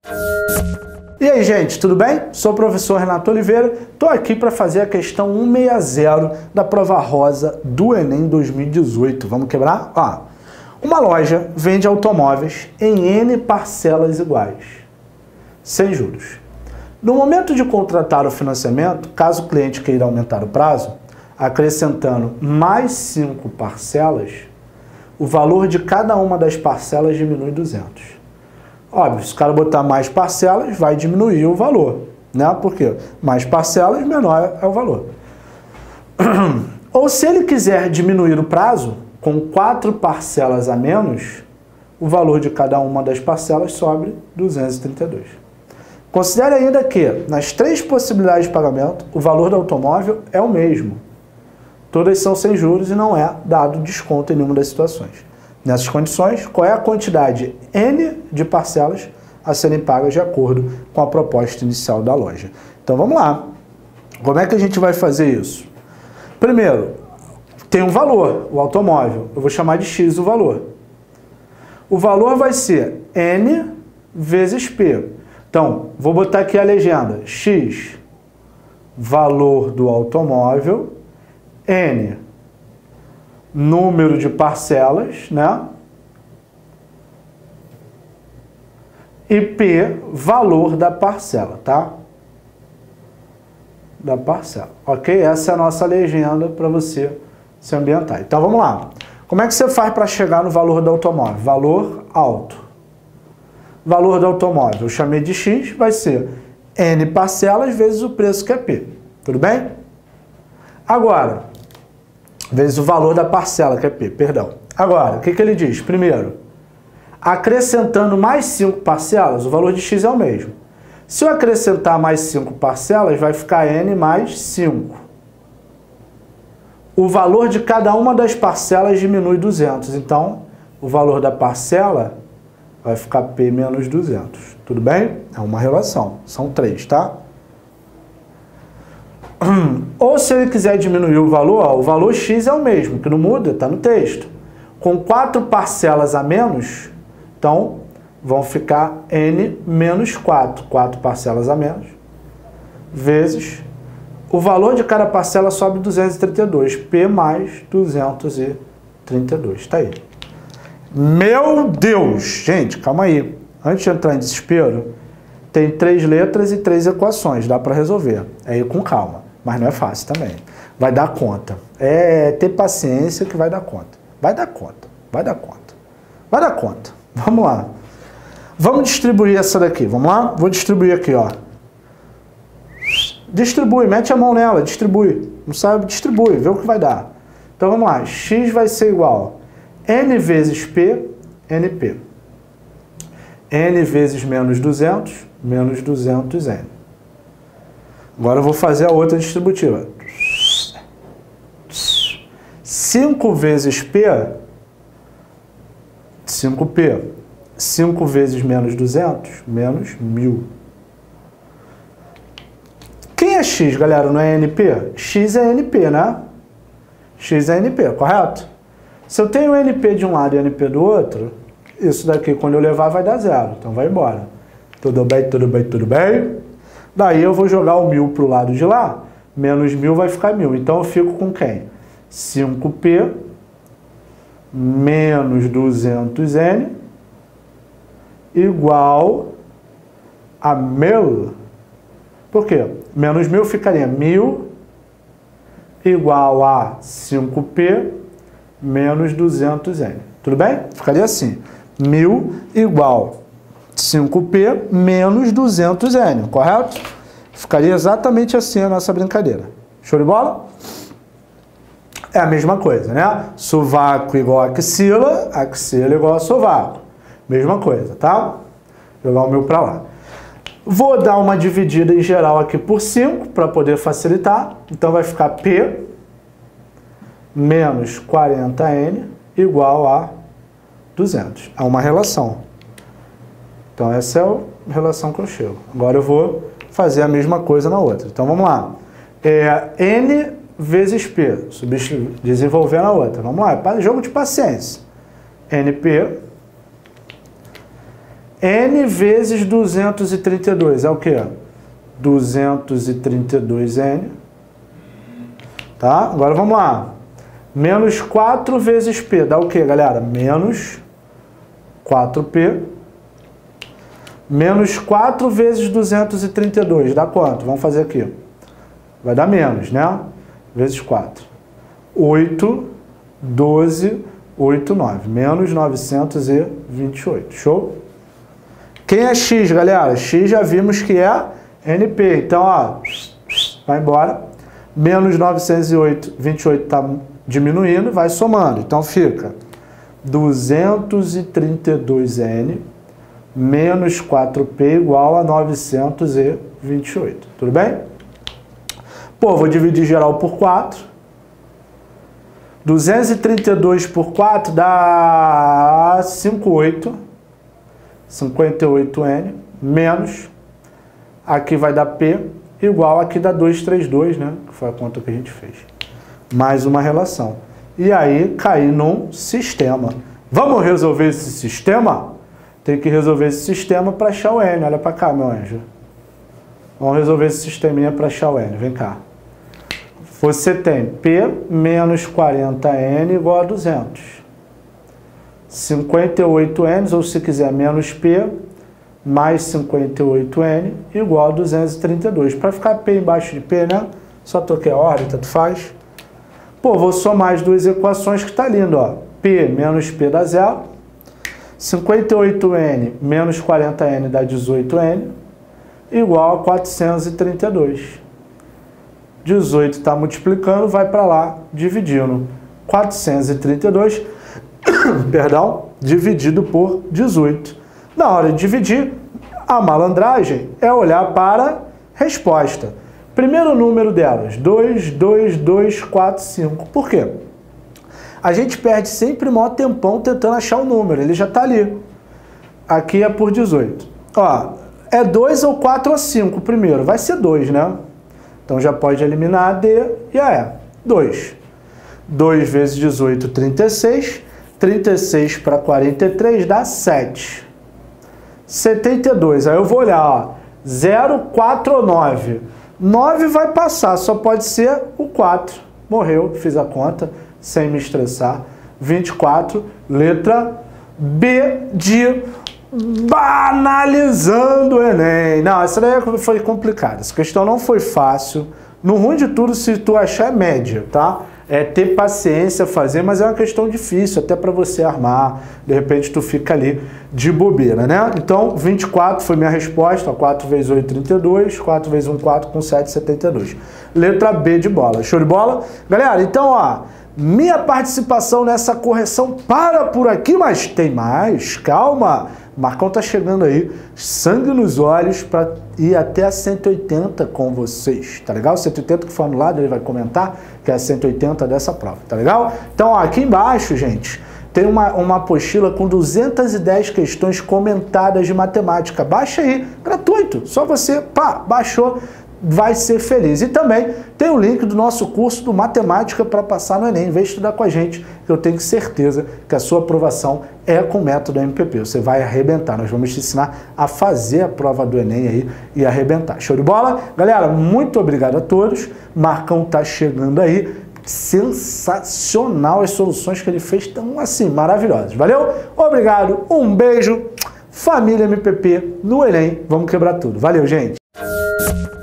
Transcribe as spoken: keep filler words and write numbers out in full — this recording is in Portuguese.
E aí, gente, tudo bem? Sou o professor Renato Oliveira, estou aqui para fazer a questão cento e sessenta da prova rosa do Enem dois mil e dezoito. Vamos quebrar? Ó, uma loja vende automóveis em N parcelas iguais, sem juros. No momento de contratar o financiamento, caso o cliente queira aumentar o prazo, acrescentando mais cinco parcelas, o valor de cada uma das parcelas diminui duzentos. Óbvio, se o cara botar mais parcelas, vai diminuir o valor, né? Porque mais parcelas, menor é o valor. Ou se ele quiser diminuir o prazo, com quatro parcelas a menos, o valor de cada uma das parcelas sobe duzentos e trinta e dois. Considere ainda que, nas três possibilidades de pagamento, o valor do automóvel é o mesmo. Todas são sem juros e não é dado desconto em nenhuma das situações. Nessas condições, qual é a quantidade N de parcelas a serem pagas de acordo com a proposta inicial da loja? Então vamos lá. Como é que a gente vai fazer isso? Primeiro, tem um valor, o automóvel. Eu vou chamar de X o valor. O valor vai ser N vezes P. Então, vou botar aqui a legenda. X, valor do automóvel, N, número de parcelas, né? E P, valor da parcela, tá? Da parcela, ok? Essa é a nossa legenda para você se ambientar. Então, vamos lá. Como é que você faz para chegar no valor do automóvel? Valor alto. Valor do automóvel, eu chamei de X, vai ser N parcelas vezes o preço que é P. Tudo bem? Agora, vezes o valor da parcela, que é P, perdão. Agora, o que, que ele diz? Primeiro, acrescentando mais cinco parcelas, o valor de X é o mesmo. Se eu acrescentar mais cinco parcelas, vai ficar N mais cinco. O valor de cada uma das parcelas diminui duzentos. Então, o valor da parcela vai ficar P menos duzentos. Tudo bem? É uma relação. São três, tá? Ou se ele quiser diminuir o valor, ó, o valor X é o mesmo, que não muda, está no texto. Com quatro parcelas a menos, então vão ficar N menos quatro. quatro parcelas a menos, vezes o valor de cada parcela sobe duzentos e trinta e dois. P mais duzentos e trinta e dois. Está aí. Meu Deus! Gente, calma aí. Antes de entrar em desespero, tem três letras e três equações. Dá para resolver. É ir com calma. Mas não é fácil também. Vai dar conta. É ter paciência que vai dar conta. Vai dar conta. Vai dar conta. Vai dar conta. Vamos lá. Vamos distribuir essa daqui. Vamos lá? Vou distribuir aqui, ó. Distribui. Mete a mão nela. Distribui. Não sabe? Distribui. Vê o que vai dar. Então vamos lá. X vai ser igual a N vezes P, N P. N vezes menos duzentos, menos duzentos N. Agora eu vou fazer a outra distributiva. cinco vezes P, cinco P. cinco vezes menos duzentos, menos mil. Quem é X, galera? Não é N P? X é N P, né? X é N P, correto? Se eu tenho N P de um lado e N P do outro, isso daqui, quando eu levar, vai dar zero. Então vai embora. Tudo bem, tudo bem, tudo bem? Daí eu vou jogar o mil para o lado de lá, menos mil vai ficar mil. Então eu fico com quem? cinco P menos duzentos N igual a mil. Por quê? Menos mil ficaria mil igual a cinco P menos duzentos N. Tudo bem? Ficaria assim. mil igual cinco P menos duzentos N, correto? Ficaria exatamente assim a nossa brincadeira. Show de bola? É a mesma coisa, né? Sovaco igual a axila, axila igual a sovaco. Mesma coisa, tá? Jogar o meu para lá. Vou dar uma dividida em geral aqui por cinco, para poder facilitar. Então vai ficar P menos quarenta N igual a duzentos. É uma relação. Então essa é a relação que eu chego. Agora eu vou fazer a mesma coisa na outra. Então vamos lá. É N vezes P, desenvolver na outra. Vamos lá, é jogo de paciência. N P N vezes duzentos e trinta e dois é o quê? duzentos e trinta e dois N. Tá? Agora vamos lá. Menos quatro vezes P dá o quê, galera? Menos quatro P. Menos quatro vezes duzentos e trinta e dois dá quanto? Vamos fazer aqui. Vai dar menos, né? Vezes quatro. oito, doze, oito, nove. Menos novecentos e vinte e oito. Show? Quem é X, galera? X já vimos que é N P. Então, ó, vai embora. Menos novecentos e vinte e oito está diminuindo, vai somando. Então, fica duzentos e trinta e dois N menos quatro P igual a novecentos e vinte e oito. Tudo bem? Pô, vou dividir geral por quatro. duzentos e trinta e dois por quatro dá cinquenta e oito. cinquenta e oito N menos, aqui vai dar P, igual aqui dá duzentos e trinta e dois, né? Que foi a conta que a gente fez. Mais uma relação. E aí, cair num sistema. Vamos resolver esse sistema? Tem que resolver esse sistema para achar o N. Olha para cá, meu anjo. Vamos resolver esse sisteminha para achar o N. Vem cá. Você tem P menos quarenta N igual a duzentos. cinquenta e oito N, ou se quiser, menos P, mais cinquenta e oito N, igual a duzentos e trinta e dois. Para ficar P embaixo de P, né? Só toquei a ordem, tanto faz. Pô, vou somar as duas equações que está lindo, ó. P menos P dá zero. cinquenta e oito N menos quarenta N dá dezoito N, igual a quatrocentos e trinta e dois. dezoito está multiplicando, vai para lá, dividindo. quatrocentos e trinta e dois, perdão, dividido por dezoito. Na hora de dividir, a malandragem é olhar para a resposta. Primeiro número delas, dois, dois, dois, quatro, cinco. Por quê? A gente perde sempre o maior tempão tentando achar o número, ele já está ali. Aqui é por dezoito. Ó, é dois ou quatro ou cinco primeiro, vai ser dois, né? Então já pode eliminar a D e a E. dois. dois vezes dezoito, trinta e seis. trinta e seis para quarenta e três dá sete. setenta e dois. Aí eu vou olhar, ó. zero, quatro ou nove. nove vai passar, só pode ser o quatro. Morreu, fiz a conta, sem me estressar. vinte e quatro, letra B de banalizando o Enem. Não, essa daí foi complicada. Essa questão não foi fácil. No ruim de tudo, se tu achar, é média, tá? É ter paciência, fazer, mas é uma questão difícil, até para você armar. De repente, tu fica ali de bobeira, né? Então, vinte e quatro foi minha resposta. quatro vezes oito, trinta e dois. quatro vezes um, quatro, com sete, setenta e dois. Letra B de bola. Show de bola? Galera, então, ó, minha participação nessa correção para por aqui, mas tem mais. Calma. Marcão tá chegando aí, sangue nos olhos, para ir até a cento e oitenta com vocês, tá legal? cento e oitenta que foi anulado, ele vai comentar que é a cento e oitenta dessa prova, tá legal? Então, ó, aqui embaixo, gente, tem uma, uma apostila com duzentas e dez questões comentadas de matemática. Baixa aí, gratuito, só você, pá, baixou, vai ser feliz. E também tem o link do nosso curso do Matemática para passar no Enem. Vem estudar com a gente, que eu tenho certeza que a sua aprovação é com o método M P P. Você vai arrebentar. Nós vamos te ensinar a fazer a prova do Enem aí e arrebentar. Show de bola? Galera, muito obrigado a todos. Marcão tá chegando aí. Sensacional as soluções que ele fez, estão assim, maravilhosas. Valeu? Obrigado, um beijo. Família M P P no Enem. Vamos quebrar tudo. Valeu, gente.